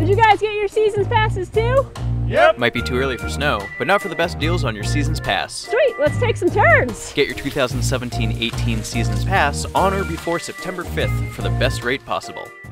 Did you guys get your season's passes too? Yep. Might be too early for snow, but not for the best deals on your Seasons Pass. Sweet, let's take some turns. Get your 2017-18 Seasons Pass on or before September 5th for the best rate possible.